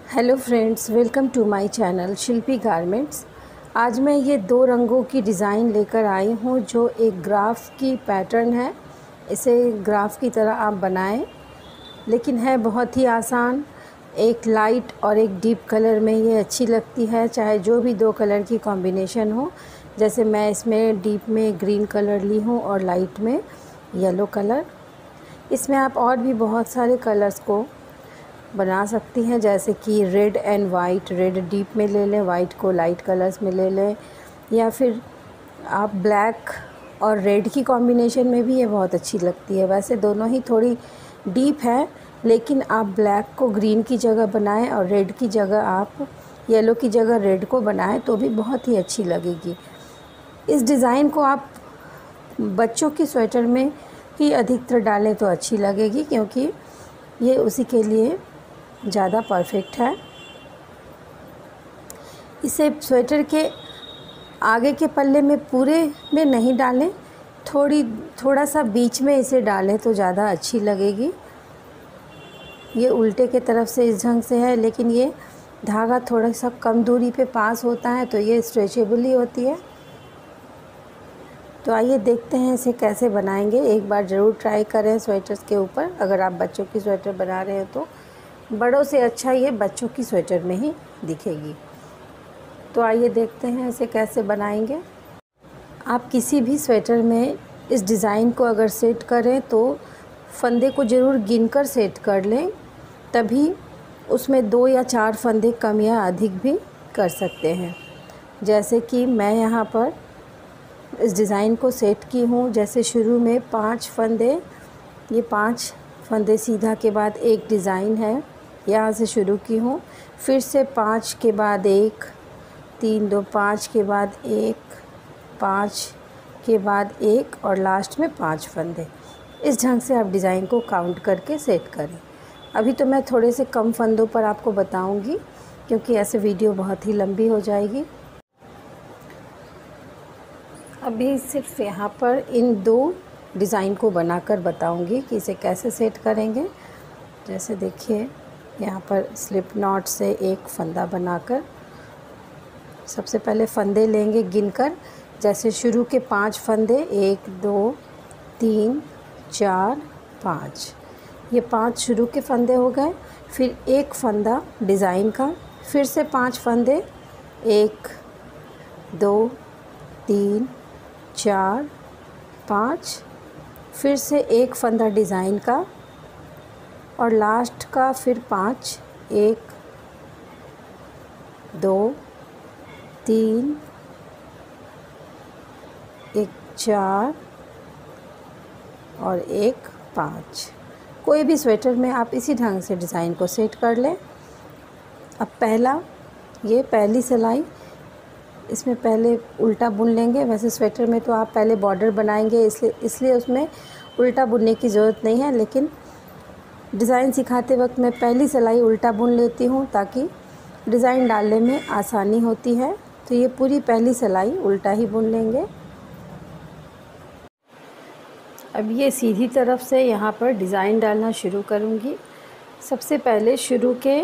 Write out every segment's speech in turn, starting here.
Hello friends, welcome to my channel Shilpi garments. आज मैं ये दो रंगों की डिज़ाइन लेकर आई हूँ जो एक ग्राफ की पैटर्न है। इसे ग्राफ की तरह आप बनाएं, लेकिन है बहुत ही आसान। एक लाइट और एक डीप कलर में ये अच्छी लगती है, चाहे जो भी दो कलर की कॉम्बिनेशन हो। जैसे मैं इसमें डीप में ग्रीन कलर ली हूँ और लाइट में येलो कलर। इसमें आप और भी बहुत सारे कलर्स को बना सकती हैं, जैसे कि red and white, red deep में ले लें, वाइट को लाइट कलर्स में ले लें, या फिर आप ब्लैक और रेड की कॉम्बिनेशन में भी ये बहुत अच्छी लगती है। वैसे दोनों ही थोड़ी डीप है, लेकिन आप ब्लैक को ग्रीन की जगह बनाएं और रेड की जगह आप येलो की जगह रेड को बनाएं तो भी बहुत ही अच्छी लगेगी। इस डिज़ाइन को आप बच्चों की स्वेटर में ही अधिकतर डालें तो अच्छी लगेगी, क्योंकि ये उसी के लिए ज़्यादा परफेक्ट है। इसे स्वेटर के आगे के पल्ले में पूरे में नहीं डालें, थोड़ा सा बीच में इसे डालें तो ज़्यादा अच्छी लगेगी। ये उल्टे के तरफ से इस ढंग से है, लेकिन ये धागा थोड़ा सा कम दूरी पे पास होता है तो ये स्ट्रेचेबल ही होती है। तो आइए देखते हैं इसे कैसे बनाएंगे। एक बार ज़रूर ट्राई करें स्वेटर्स के ऊपर। अगर आप बच्चों की स्वेटर बना रहे हैं तो बड़ों से अच्छा ये बच्चों की स्वेटर में ही दिखेगी। तो आइए देखते हैं इसे कैसे बनाएंगे। आप किसी भी स्वेटर में इस डिज़ाइन को अगर सेट करें तो फंदे को ज़रूर गिनकर सेट कर लें, तभी उसमें 2 या 4 फंदे कम या अधिक भी कर सकते हैं। जैसे कि मैं यहाँ पर इस डिज़ाइन को सेट की हूँ। जैसे शुरू में 5 फंदे, ये 5 फंदे सीधा के बाद एक डिज़ाइन है, यहाँ से शुरू की हूँ। फिर से 5 के बाद 1, 3, 2, 5 के बाद 1, 5 के बाद 1 और लास्ट में 5 फंदे। इस ढंग से आप डिज़ाइन को काउंट करके सेट करें। अभी तो मैं थोड़े से कम फंदों पर आपको बताऊंगी, क्योंकि ऐसे वीडियो बहुत ही लंबी हो जाएगी। अभी सिर्फ यहाँ पर इन 2 डिज़ाइन को बनाकर बताऊंगी कि इसे कैसे सेट करेंगे। जैसे देखिए, यहाँ पर स्लिप नॉट से एक फंदा बनाकर सबसे पहले फंदे लेंगे गिनकर। जैसे शुरू के 5 फंदे, 1, 2, 3, 4, 5, ये 5 शुरू के फंदे हो गए। फिर एक फंदा डिज़ाइन का, फिर से 5 फंदे, 1, 2, 3, 4, 5, फिर से एक फंदा डिज़ाइन का और लास्ट का फिर 5, 1, 2, 3, 1, 4 और 1, 5। कोई भी स्वेटर में आप इसी ढंग से डिज़ाइन को सेट कर लें। अब ये पहली सिलाई, इसमें पहले उल्टा बुन लेंगे। वैसे स्वेटर में तो आप पहले बॉर्डर बनाएंगे, इसलिए उसमें उल्टा बुनने की ज़रूरत नहीं है, लेकिन डिज़ाइन सिखाते वक्त मैं पहली सिलाई उल्टा बुन लेती हूँ ताकि डिज़ाइन डालने में आसानी होती है। तो ये पूरी पहली सिलाई उल्टा ही बुन लेंगे। अब ये सीधी तरफ से यहाँ पर डिज़ाइन डालना शुरू करूँगी। सबसे पहले शुरू के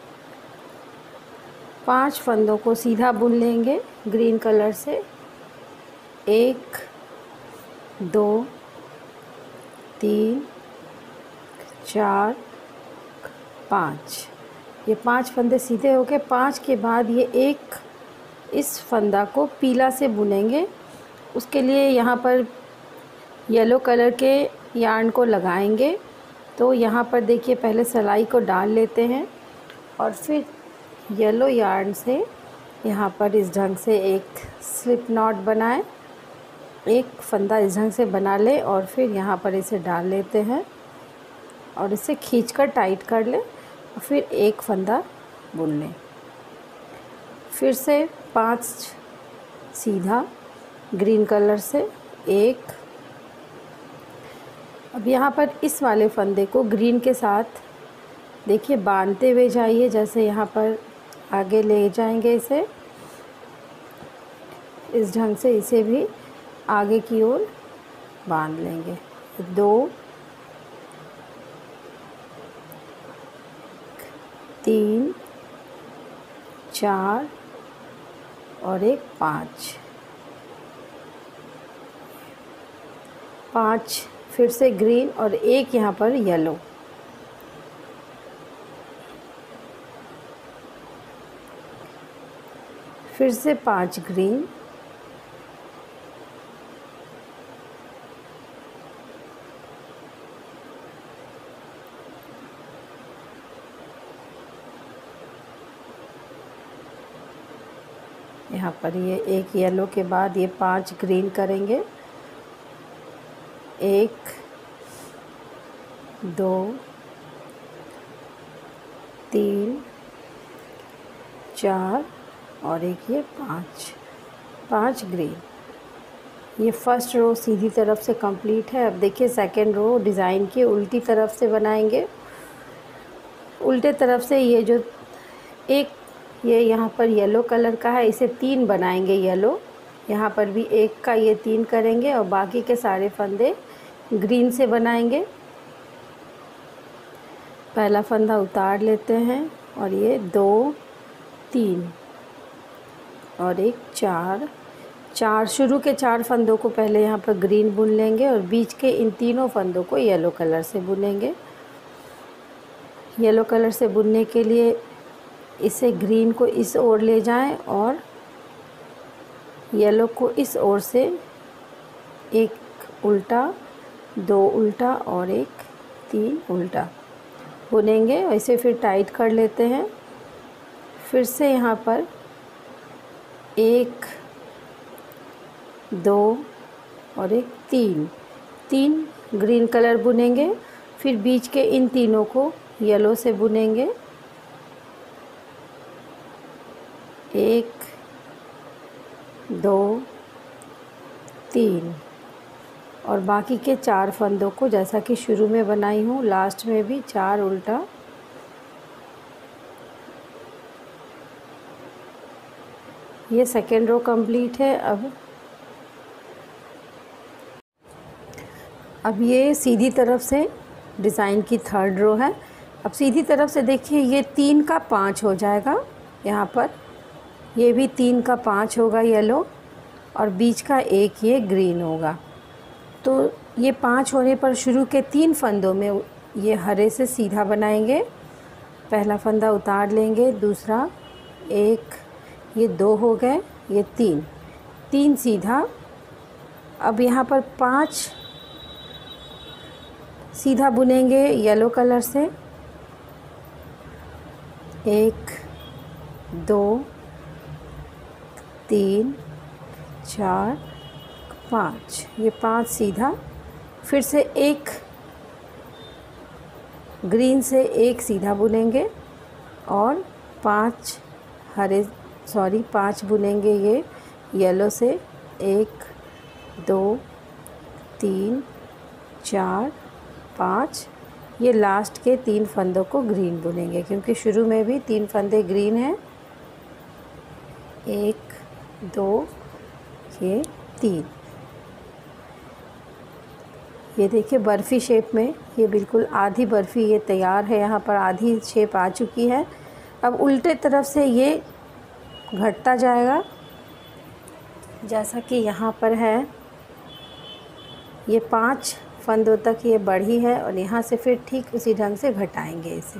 5 फंदों को सीधा बुन लेंगे ग्रीन कलर से। 1, 2, 3, 4, 5, ये 5 फंदे सीधे हो गए। 5 के बाद ये एक इस फंदा को पीला से बुनेंगे। उसके लिए यहाँ पर येलो कलर के यार्न को लगाएंगे। तो यहाँ पर देखिए, पहले सिलाई को डाल लेते हैं और फिर येलो यार्न से यहाँ पर इस ढंग से एक स्लिप नॉट बनाएं। एक फंदा इस ढंग से बना लें और फिर यहाँ पर इसे डाल लेते हैं और इसे खींचकर टाइट कर लें और फिर एक फंदा बुन लें। फिर से 5 सीधा ग्रीन कलर से 1। अब यहाँ पर इस वाले फंदे को ग्रीन के साथ देखिए बांधते हुए जाइए। जैसे यहाँ पर आगे ले जाएंगे इसे, इस ढंग से इसे भी आगे की ओर बांध लेंगे। 2, 3, 4 और एक 5, 5 फिर से ग्रीन और एक यहाँ पर येलो। फिर से 5 ग्रीन, यहाँ पर ये एक येलो के बाद ये 5 ग्रीन करेंगे। 1 2 3 4 और एक ये 5 ग्रीन। ये फर्स्ट रो सीधी तरफ से कंप्लीट है। अब देखिए सेकंड रो डिज़ाइन की उल्टी तरफ से बनाएंगे। उल्टे तरफ से ये जो एक ये यहाँ पर येलो कलर का है, इसे 3 बनाएंगे येलो। यहाँ पर भी एक का ये 3 करेंगे और बाकी के सारे फंदे ग्रीन से बनाएंगे। पहला फंदा उतार लेते हैं और ये 2 3 और एक 4 शुरू के 4 फंदों को पहले यहाँ पर ग्रीन बुन लेंगे और बीच के इन तीनों फंदों को येलो कलर से बुनेंगे। येलो कलर से बुनने के लिए इसे ग्रीन को इस ओर ले जाएं और येलो को इस ओर से एक उल्टा, 2 उल्टा और एक 3 उल्टा बुनेंगे और इसे फिर टाइट कर लेते हैं। फिर से यहाँ पर 1 2 और एक 3 ग्रीन कलर बुनेंगे। फिर बीच के इन तीनों को येलो से बुनेंगे। 1 2 3 और बाकी के 4 फंदों को जैसा कि शुरू में बनाई हूँ लास्ट में भी 4 उल्टा। ये सेकेंड रो कंप्लीट है। अब ये सीधी तरफ से डिज़ाइन की थर्ड रो है। अब सीधी तरफ से देखिए ये 3 का 5 हो जाएगा। यहाँ पर ये भी 3 का 5 होगा येलो और बीच का एक ये ग्रीन होगा। तो ये 5 होने पर शुरू के 3 फंदों में ये हरे से सीधा बनाएंगे। पहला फंदा उतार लेंगे, दूसरा 1, ये 2 हो गए, ये 3 सीधा। अब यहाँ पर 5 सीधा बुनेंगे येलो कलर से। 1 2 3 4 5, ये 5 सीधा। फिर से एक ग्रीन से एक सीधा बुनेंगे और 5 बुनेंगे ये येलो से। 1 2 3 4 5, ये लास्ट के 3 फंदों को ग्रीन बुनेंगे क्योंकि शुरू में भी 3 फंदे ग्रीन हैं। 1 2 ये 3। ये देखिए बर्फ़ी शेप में, ये बिल्कुल आधी बर्फ़ी ये तैयार है। यहाँ पर आधी शेप आ चुकी है। अब उल्टे तरफ से ये घटता जाएगा जैसा कि यहाँ पर है। ये 5 फंदों तक ये बढ़ी है और यहाँ से फिर ठीक उसी ढंग से घटाएंगे इसे।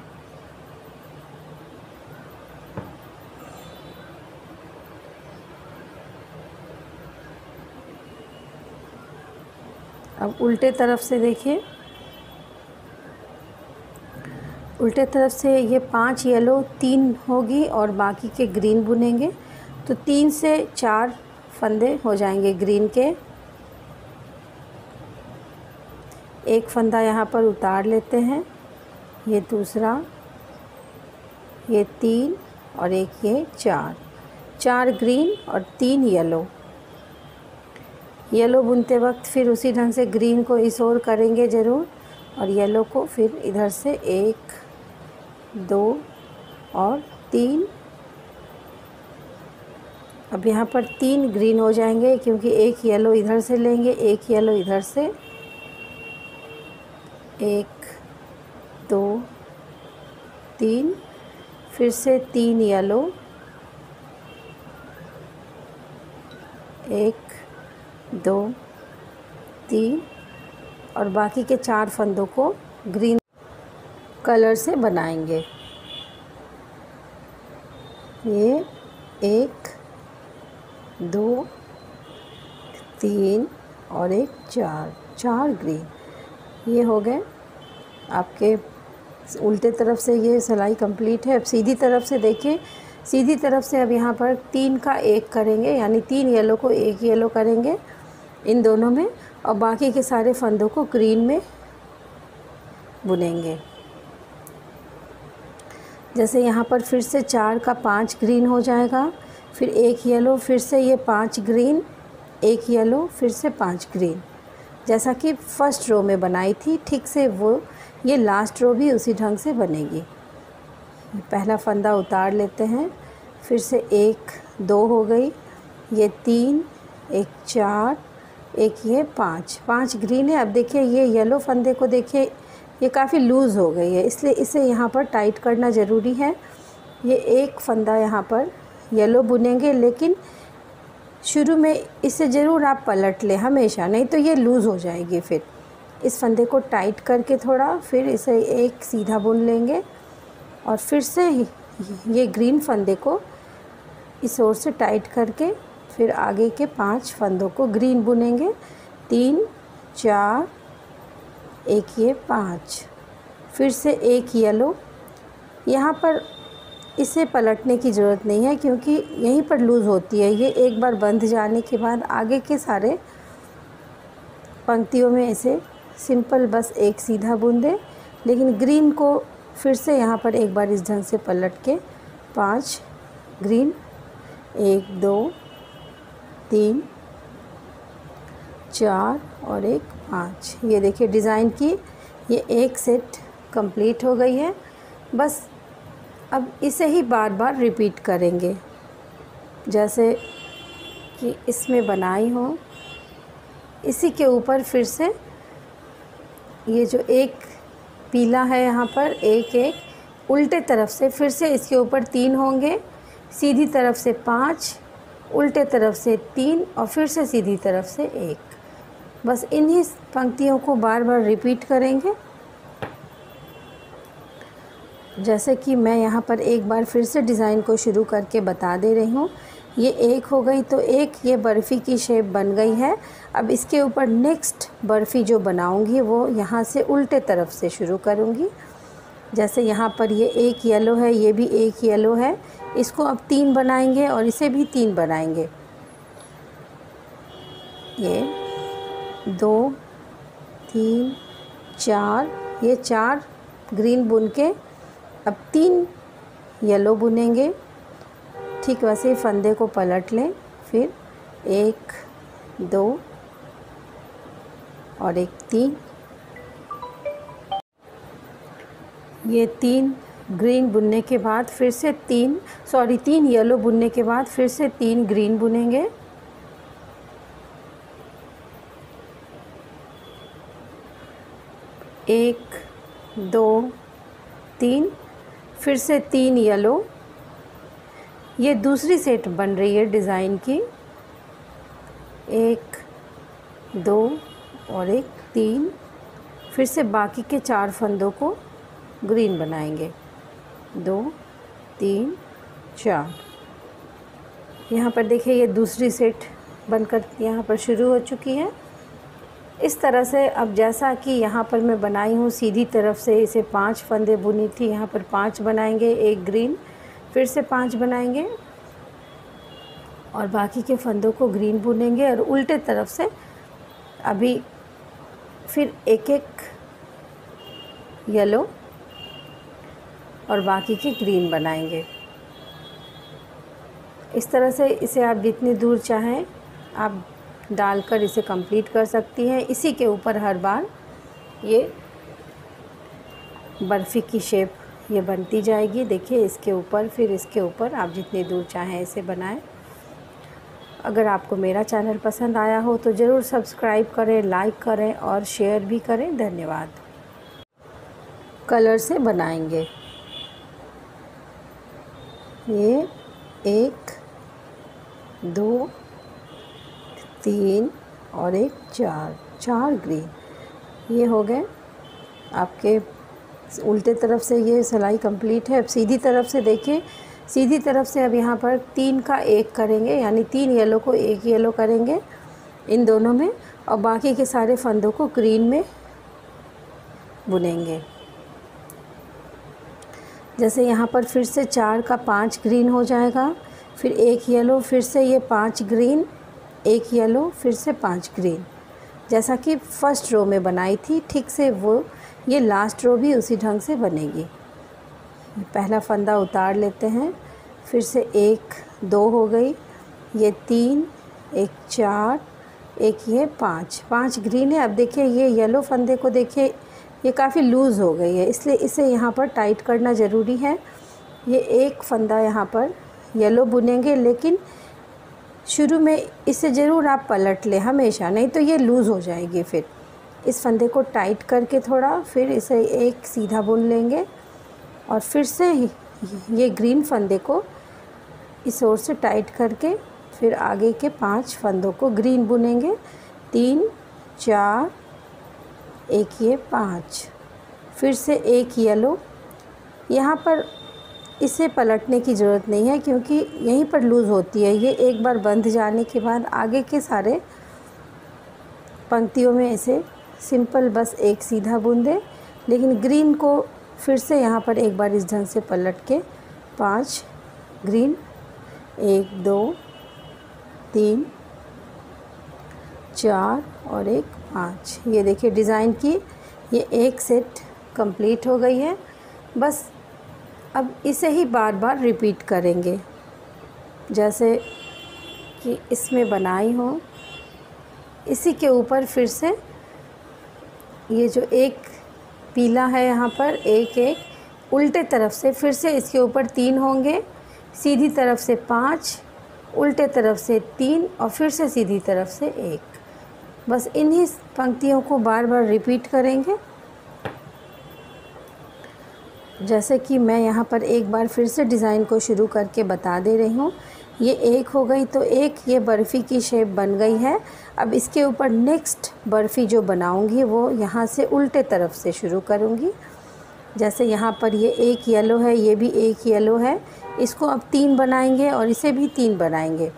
अब उल्टे तरफ से देखिए, उल्टे तरफ से ये 5 येलो 3 होगी और बाकी के ग्रीन बुनेंगे। तो 3 से 4 फंदे हो जाएंगे ग्रीन के। एक फंदा यहाँ पर उतार लेते हैं, ये दूसरा, ये 3 और एक ये 4 ग्रीन और 3 येलो बुनते वक्त फिर उसी ढंग से ग्रीन को इस ओर करेंगे ज़रूर और येलो को फिर इधर से 1 2 और 3। अब यहाँ पर 3 ग्रीन हो जाएंगे क्योंकि एक येलो इधर से लेंगे, एक येलो इधर से। 1 2 3, फिर से 3 येलो 1 2 3 और बाकी के 4 फंदों को ग्रीन कलर से बनाएंगे। ये 1 2 3 और एक 4 ग्रीन। ये हो गए आपके उल्टे तरफ से। ये सिलाई कंप्लीट है। अब सीधी तरफ से देखिए, सीधी तरफ से अब यहाँ पर 3 का 1 करेंगे, यानी 3 येलो को 1 येलो करेंगे इन दोनों में, और बाकी के सारे फंदों को ग्रीन में बुनेंगे। जैसे यहाँ पर फिर से 4 का 5 ग्रीन हो जाएगा, फिर 1 येलो, फिर से ये 5 ग्रीन, 1 येलो, फिर से 5 ग्रीन, जैसा कि फर्स्ट रो में बनाई थी ठीक से वो ये लास्ट रो भी उसी ढंग से बनेगी। पहला फंदा उतार लेते हैं, फिर से 1 2 हो गई, ये 3, एक 4, एक ये 5 ग्रीन है। अब देखिए ये येलो फंदे को देखिए, ये काफ़ी लूज़ हो गई है, इसलिए इसे यहाँ पर टाइट करना ज़रूरी है। ये एक फंदा यहाँ पर येलो बुनेंगे, लेकिन शुरू में इसे ज़रूर आप पलट लें हमेशा, नहीं तो ये लूज़ हो जाएगी। फिर इस फंदे को टाइट करके थोड़ा, फिर इसे एक सीधा बुन लेंगे और फिर से ये ग्रीन फंदे को इस ओर से टाइट करके फिर आगे के 5 फंदों को ग्रीन बुनेंगे। 3 4 एक ये 5, फिर से 1 येलो। यहाँ पर इसे पलटने की ज़रूरत नहीं है क्योंकि यहीं पर लूज़ होती है। ये एक बार बंध जाने के बाद आगे के सारे पंक्तियों में इसे सिंपल बस एक सीधा बुन दें, लेकिन ग्रीन को फिर से यहाँ पर एक बार इस ढंग से पलट के 5 ग्रीन, 1 2 3 4 और एक 5। ये देखिए डिज़ाइन की ये एक सेट कंप्लीट हो गई है। बस अब इसे ही बार बार रिपीट करेंगे, जैसे कि इसमें बनाई हो। इसी के ऊपर फिर से ये जो एक पीला है यहाँ पर, एक उल्टे तरफ से फिर से इसके ऊपर 3 होंगे, सीधी तरफ से 5, उल्टे तरफ से 3 और फिर से सीधी तरफ से 1। बस इन्हीं पंक्तियों को बार बार रिपीट करेंगे। जैसे कि मैं यहाँ पर एक बार फिर से डिज़ाइन को शुरू करके बता दे रही हूँ। ये 1 हो गई तो एक ये बर्फ़ी की शेप बन गई है। अब इसके ऊपर नेक्स्ट बर्फ़ी जो बनाऊँगी वो यहाँ से उल्टे तरफ से शुरू करूँगी। जैसे यहाँ पर ये 1 येलो है, ये भी 1 येलो है, इसको अब 3 बनाएंगे और इसे भी 3 बनाएंगे। ये 2 3 4, ये 4 ग्रीन बुन के अब 3 येलो बुनेंगे। ठीक वैसे ही फंदे को पलट लें, फिर 1 2 और एक 3। ये 3 ग्रीन बुनने के बाद फिर से 3 येलो बुनने के बाद फिर से 3 ग्रीन बुनेंगे। एक 2 3, फिर से 3 येलो। ये दूसरी सेट बन रही है डिज़ाइन की। 1 2 और एक 3, फिर से बाकी के 4 फंदों को ग्रीन बनाएंगे। 2 3 4। यहाँ पर देखिए ये दूसरी सेट बनकर यहाँ पर शुरू हो चुकी है। इस तरह से अब जैसा कि यहाँ पर मैं बनाई हूँ, सीधी तरफ से इसे 5 फंदे बुनी थी, यहाँ पर 5 बनाएंगे, 1 ग्रीन, फिर से 5 बनाएंगे और बाकी के फंदों को ग्रीन बुनेंगे और उल्टे तरफ से अभी फिर एक येलो और बाकी के ग्रीन बनाएंगे। इस तरह से इसे आप जितनी दूर चाहें आप डालकर इसे कंप्लीट कर सकती हैं। इसी के ऊपर हर बार ये बर्फ़ी की शेप ये बनती जाएगी। देखिए इसके ऊपर, फिर इसके ऊपर, आप जितनी दूर चाहें इसे बनाएं। अगर आपको मेरा चैनल पसंद आया हो तो ज़रूर सब्सक्राइब करें, लाइक करें और शेयर भी करें। धन्यवाद। कलर से बनाएंगे। ये 1 2 3 और एक 4 ग्रीन। ये हो गए आपके उल्टे तरफ से ये सिलाई कंप्लीट है। अब सीधी तरफ से देखिए, सीधी तरफ से अब यहाँ पर 3 का 1 करेंगे, यानी 3 येलो को 1 येलो करेंगे इन दोनों में, और बाकी के सारे फंदों को ग्रीन में बुनेंगे। जैसे यहाँ पर फिर से 4 का 5 ग्रीन हो जाएगा, फिर 1 येलो, फिर से ये 5 ग्रीन, 1 येलो, फिर से 5 ग्रीन, जैसा कि फर्स्ट रो में बनाई थी ठीक से वो ये लास्ट रो भी उसी ढंग से बनेगी। पहला फंदा उतार लेते हैं, फिर से 1 2 हो गई, ये 3, एक 4, एक ये 5 ग्रीन है। अब देखिए ये येलो फंदे को देखिए, ये काफ़ी लूज़ हो गई है, इसलिए इसे यहाँ पर टाइट करना ज़रूरी है। ये एक फंदा यहाँ पर येलो बुनेंगे, लेकिन शुरू में इसे ज़रूर आप पलट लें हमेशा, नहीं तो ये लूज़ हो जाएगी। फिर इस फंदे को टाइट करके थोड़ा, फिर इसे एक सीधा बुन लेंगे और फिर से ये ग्रीन फंदे को इस ओर से टाइट करके फिर आगे के 5 फंदों को ग्रीन बुनेंगे। 3 4, एक ये 5, फिर से एक येलो। यहाँ पर इसे पलटने की ज़रूरत नहीं है क्योंकि यहीं पर लूज़ होती है। ये एक बार बंध जाने के बाद आगे के सारे पंक्तियों में इसे सिंपल बस एक सीधा बुन दें, लेकिन ग्रीन को फिर से यहाँ पर एक बार इस ढंग से पलट के 5 ग्रीन, 1 2 3 4 और एक 5। ये देखिए डिज़ाइन की ये एक सेट कंप्लीट हो गई है। बस अब इसे ही बार बार रिपीट करेंगे, जैसे कि इसमें बनाई हो। इसी के ऊपर फिर से ये जो एक पीला है यहाँ पर, एक उल्टे तरफ से फिर से इसके ऊपर 3 होंगे, सीधी तरफ से 5, उल्टे तरफ से 3 और फिर से सीधी तरफ से 1। बस इन्हीं पंक्तियों को बार बार रिपीट करेंगे। जैसे कि मैं यहाँ पर एक बार फिर से डिज़ाइन को शुरू करके बता दे रही हूँ। ये एक हो गई तो एक ये बर्फ़ी की शेप बन गई है। अब इसके ऊपर नेक्स्ट बर्फ़ी जो बनाऊँगी वो यहाँ से उल्टे तरफ से शुरू करूँगी। जैसे यहाँ पर ये एक येलो है, ये भी एक येलो है, इसको अब 3 बनाएंगे और इसे भी 3 बनाएंगे।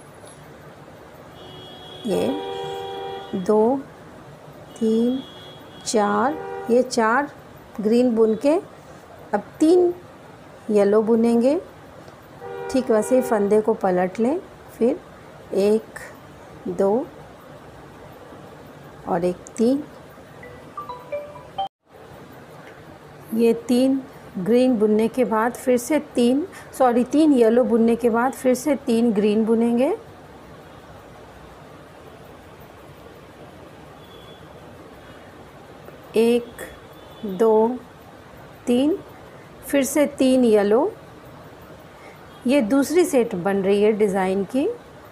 ये 2 3 4, ये 4 ग्रीन बुन के अब 3 येलो बुनेंगे। ठीक वैसे ही फंदे को पलट लें, फिर 1 2 और एक 3। ये 3 ग्रीन बुनने के बाद फिर से 3 येलो बुनने के बाद फिर से 3 ग्रीन बुनेंगे। एक 2 3, फिर से 3 येलो। ये दूसरी सेट बन रही है डिज़ाइन की।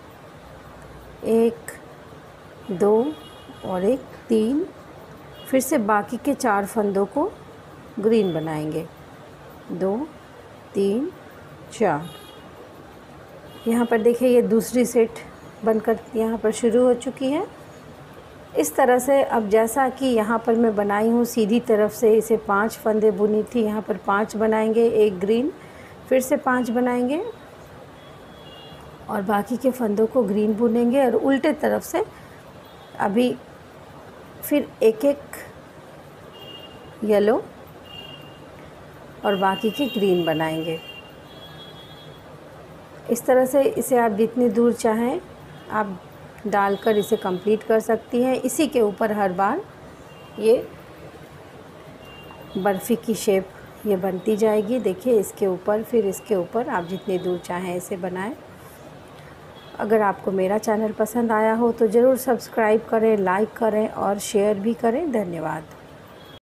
1 2 और एक 3, फिर से बाकी के 4 फंदों को ग्रीन बनाएंगे। 2 3 4। यहाँ पर देखिए ये दूसरी सेट बनकर यहाँ पर शुरू हो चुकी है। इस तरह से अब जैसा कि यहाँ पर मैं बनाई हूँ सीधी तरफ से इसे 5 फंदे बुनी थी, यहाँ पर 5 बनाएंगे, एक ग्रीन, फिर से 5 बनाएंगे और बाकी के फंदों को ग्रीन बुनेंगे और उल्टे तरफ से अभी फिर एक एक येलो और बाकी के ग्रीन बनाएंगे। इस तरह से इसे आप जितनी दूर चाहें आप डालकर इसे कंप्लीट कर सकती हैं। इसी के ऊपर हर बार ये बर्फ़ी की शेप ये बनती जाएगी। देखिए इसके ऊपर फिर इसके ऊपर आप जितनी दूर चाहें इसे बनाएं। अगर आपको मेरा चैनल पसंद आया हो तो ज़रूर सब्सक्राइब करें, लाइक करें और शेयर भी करें। धन्यवाद।